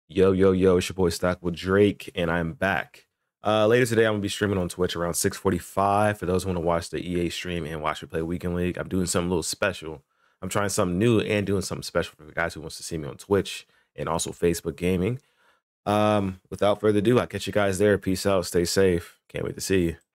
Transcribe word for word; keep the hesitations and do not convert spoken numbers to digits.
Yo, yo, yo, it's your boy StackableDrake, and I'm back. Uh, later today, I'm going to be streaming on Twitch around six forty-five. For those who want to watch the E A stream and watch me play Weekend League, I'm doing something a little special. I'm trying something new and doing something special for the guys who wants to see me on Twitch and also Facebook Gaming. Um, without further ado, I'll catch you guys there. Peace out. Stay safe. Can't wait to see you.